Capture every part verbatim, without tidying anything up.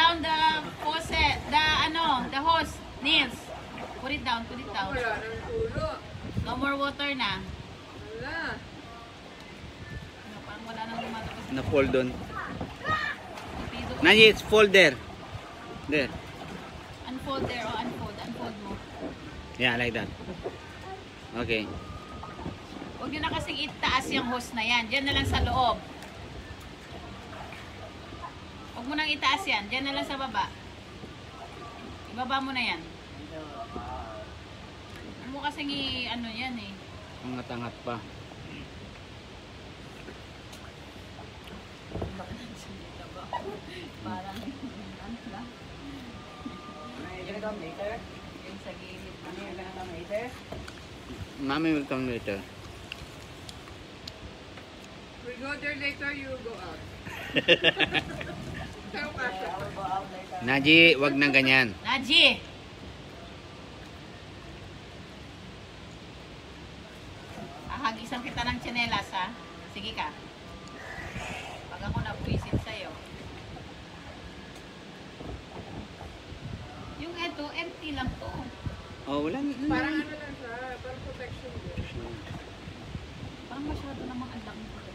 down the faucet, the ano, the hose, Nils. Put it down, put it down. Wala nang tulo. No more water na. Wala. Ano, parang wala nang lumalabas. Na-fold doon. Pido. Naji, it's fold there. There. Unfold there, oh, unfold, unfold mo. Yeah, like that. Okay. Huwag nyo na kasing itaas yung hose na yan. Diyan na lang sa loob. Huwag mo nang itaas yan. Diyan na lang sa baba. Ibaba mo na yan. Huwag mo kasing i- ano yan eh. Angat-angat pa. Parang ano lang. Yung sa gilid. Mommy will come later. We go there later, you go out. Pero kasha. Naji, wag nang ganyan. Naji! Ahagisan kita ng tsinelas ha. Sige ka. Pag ako nabuisit sa'yo. Yung eto, empty lang to. Oh, wala. Parang ano lang siya, parang protection din. Parang masyado namang ang laki ko.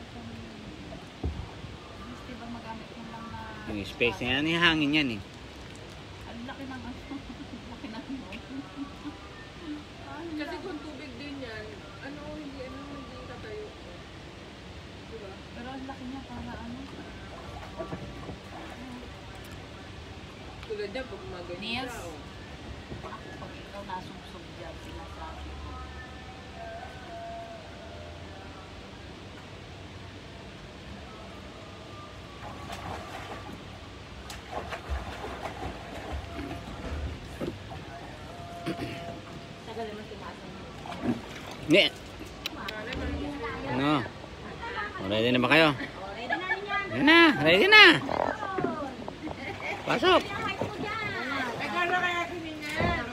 Gusto ba magamit mo lang na... Yung space na yan, yung hangin yan eh. Ang laki ng ano. Laki ng ano. Kasi kung tubig din yan, ano, hindi, ano, hindi tatayo. Diba? Pero ang laki niya para ano. Tulad niya, pag maganyan Nils? siya, oh. Ako, pag ikaw nasubsob dyan, sinasabi ko. Tagal naman tumasan. Hindi. No. Ready na ba kayo? Ready na. Ready na. Pasok. Ikaw na kaya kiningan.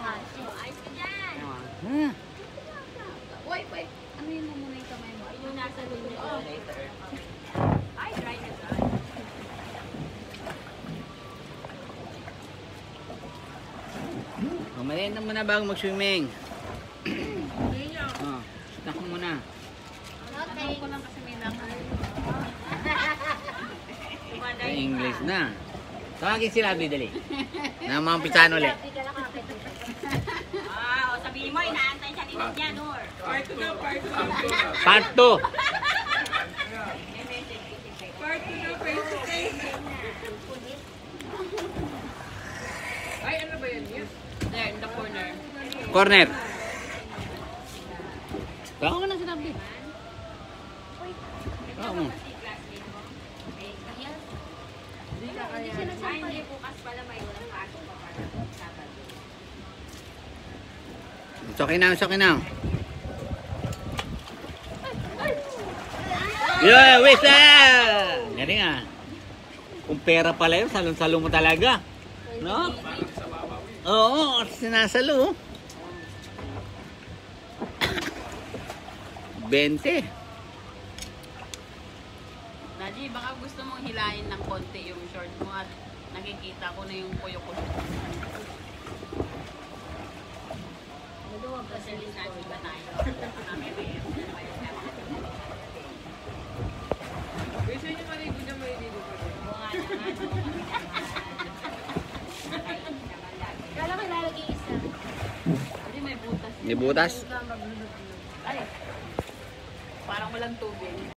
Ah. Wait, wait. Ano yun mo muna yung kamay mo? Yung nasa loob niya. Oh, later. Ay, dry na dry. Mamalayan na muna bago mag-swimming. Hindi niya. Oh, snack mo muna. Tanong ko lang kasi may lang. English na. Tawagin si Labi, dali. Na mga pisano ulit. Ah, o sabihin mo, inaantay siya ni Nadia, Nor. Part two na, part two. Part two. Part two na, face to face. Ay, ano ba yan? Yes. There, in the corner. Corner. Tawag ka na si Labi. Tawag mo. Ay, bukas pala may ulang pasok pa para Sabado. It's okay now, it's okay now. Yeah, whistle! Galing ah. Kung pera pala yun, salon-salon mo talaga. No? Oo, sinasalo. Bente. Naji, baka gusto mong hilahin ng konti yung short mo at nakikita ko na yung kuyo ko. Maluwag kasi rin natin ba tayo? Gusto niyo maligo na may ligo pa rin. Kala ko ilalagay isa. Hindi may butas. May butas? Ay, parang walang tubig.